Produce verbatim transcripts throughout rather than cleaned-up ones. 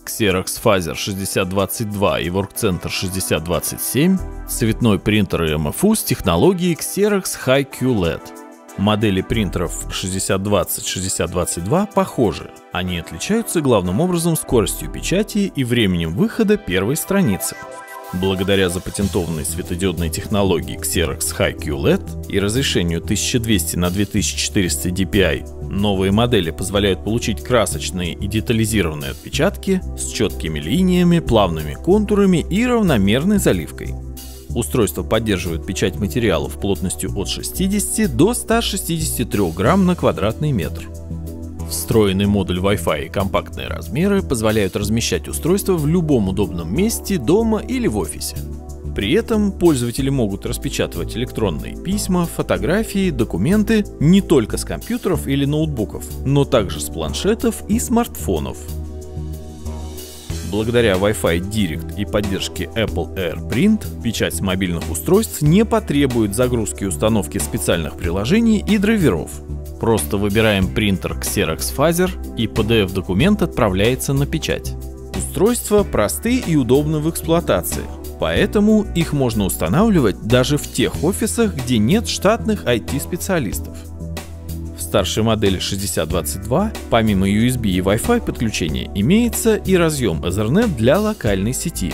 Xerox Phaser шестьдесят двадцать два и Workcenter шестьдесят двадцать семь, цветной принтер и эм эф ю с технологией Xerox Hi-Q эл и ди. Модели принтеров шестьдесят двадцать — шестьдесят двадцать два похожи. Они отличаются главным образом скоростью печати и временем выхода первой страницы. Благодаря запатентованной светодиодной технологии Xerox Hi-Q эл и ди и разрешению тысяча двести на две тысячи четыреста ди пи ай, новые модели позволяют получить красочные и детализированные отпечатки с четкими линиями, плавными контурами и равномерной заливкой. Устройство поддерживает печать материалов плотностью от шестидесяти до ста шестидесяти трёх грамм на квадратный метр. Встроенный модуль Wi-Fi и компактные размеры позволяют размещать устройство в любом удобном месте дома или в офисе. При этом пользователи могут распечатывать электронные письма, фотографии, документы не только с компьютеров или ноутбуков, но также с планшетов и смартфонов. Благодаря Wi-Fi Direct и поддержке Apple AirPrint печать с мобильных устройств не потребует загрузки и установки специальных приложений и драйверов. Просто выбираем принтер Xerox Phaser, и пи ди эф-документ отправляется на печать. Устройства просты и удобны в эксплуатации, поэтому их можно устанавливать даже в тех офисах, где нет штатных ай ти-специалистов. В старшей модели шестьдесят двадцать два помимо ю эс би и Wi-Fi подключения имеется и разъем Ethernet для локальной сети.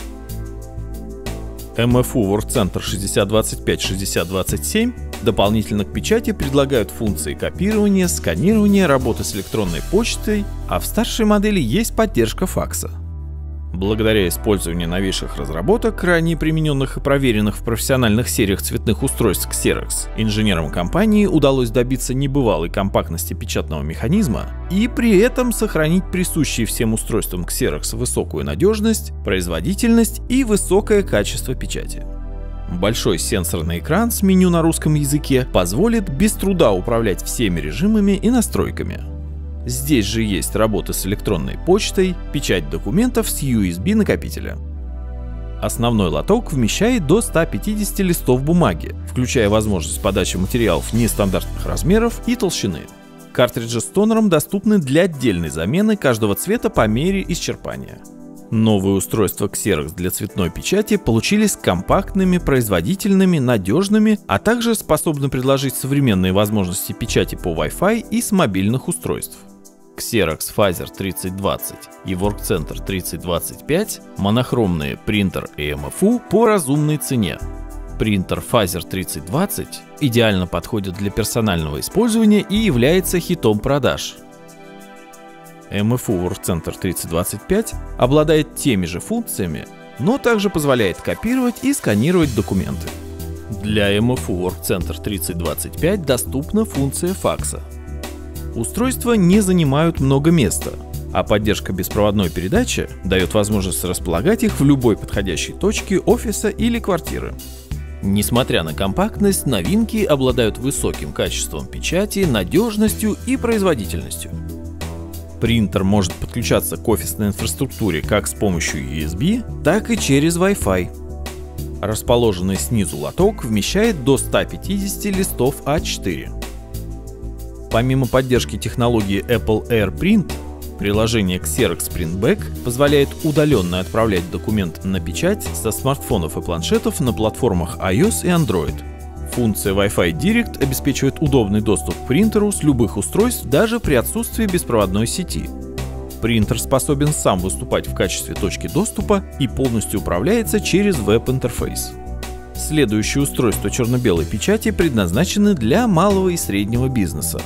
эм эф ю Workcenter шестьдесят двадцать пять — шестьдесят двадцать семь дополнительно к печати предлагают функции копирования, сканирования, работы с электронной почтой, а в старшей модели есть поддержка факса. Благодаря использованию новейших разработок, ранее примененных и проверенных в профессиональных сериях цветных устройств Xerox, инженерам компании удалось добиться небывалой компактности печатного механизма и при этом сохранить присущие всем устройствам Xerox высокую надежность, производительность и высокое качество печати. Большой сенсорный экран с меню на русском языке позволит без труда управлять всеми режимами и настройками. Здесь же есть работа с электронной почтой, печать документов с ю эс би накопителя. Основной лоток вмещает до ста пятидесяти листов бумаги, включая возможность подачи материалов нестандартных размеров и толщины. Картриджи с тонером доступны для отдельной замены каждого цвета по мере исчерпания. Новые устройства Xerox для цветной печати получились компактными, производительными, надежными, а также способны предложить современные возможности печати по Wi-Fi и с мобильных устройств. Xerox Phaser тридцать двадцать и Workcenter тридцать двадцать пять – монохромные принтер и эм эф ю по разумной цене. Принтер Phaser тридцать двадцать идеально подходит для персонального использования и является хитом продаж. эм эф ю Workcenter тридцать двадцать пять обладает теми же функциями, но также позволяет копировать и сканировать документы. Для эм эф ю Workcenter тридцать двадцать пять доступна функция факса. Устройства не занимают много места, а поддержка беспроводной передачи дает возможность располагать их в любой подходящей точке офиса или квартиры. Несмотря на компактность, новинки обладают высоким качеством печати, надежностью и производительностью. Принтер может подключаться к офисной инфраструктуре как с помощью ю эс би, так и через Wi-Fi. Расположенный снизу лоток вмещает до ста пятидесяти листов а четыре. Помимо поддержки технологии Apple AirPrint, приложение Xerox PrintBack позволяет удаленно отправлять документ на печать со смартфонов и планшетов на платформах iOS и Android. Функция Wi-Fi Direct обеспечивает удобный доступ к принтеру с любых устройств даже при отсутствии беспроводной сети. Принтер способен сам выступать в качестве точки доступа и полностью управляется через веб-интерфейс. Следующие устройства черно-белой печати предназначены для малого и среднего бизнеса.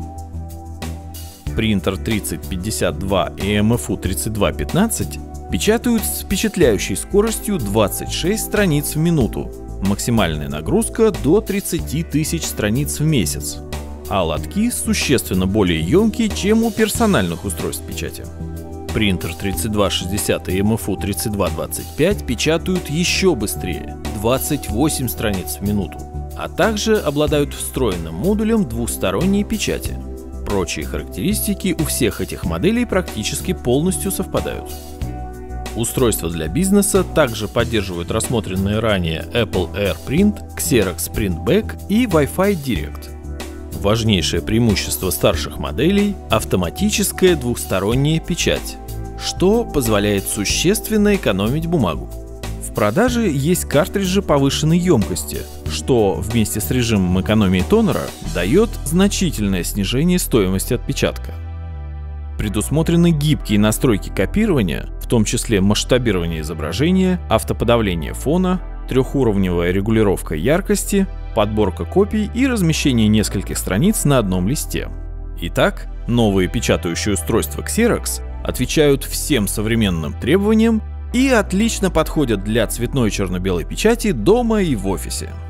Принтер тридцать пятьдесят два и эм эф ю тридцать два пятнадцать печатают с впечатляющей скоростью двадцать шесть страниц в минуту. Максимальная нагрузка до тридцати тысяч страниц в месяц, а лотки существенно более емкие, чем у персональных устройств печати. Принтер тридцать два шестьдесят и эм эф ю тридцать два двадцать пять печатают еще быстрее – двадцать восемь страниц в минуту, а также обладают встроенным модулем двухсторонней печати. Прочие характеристики у всех этих моделей практически полностью совпадают. Устройства для бизнеса также поддерживают рассмотренные ранее Apple AirPrint, Xerox PrintBack и Wi-Fi Direct. Важнейшее преимущество старших моделей – автоматическая двухсторонняя печать, что позволяет существенно экономить бумагу. В продаже есть картриджи повышенной емкости, что вместе с режимом экономии тонера дает значительное снижение стоимости отпечатка. Предусмотрены гибкие настройки копирования, в том числе масштабирование изображения, автоподавление фона, трехуровневая регулировка яркости, подборка копий и размещение нескольких страниц на одном листе. Итак, новые печатающие устройства Xerox отвечают всем современным требованиям и отлично подходят для цветной черно-белой печати дома и в офисе.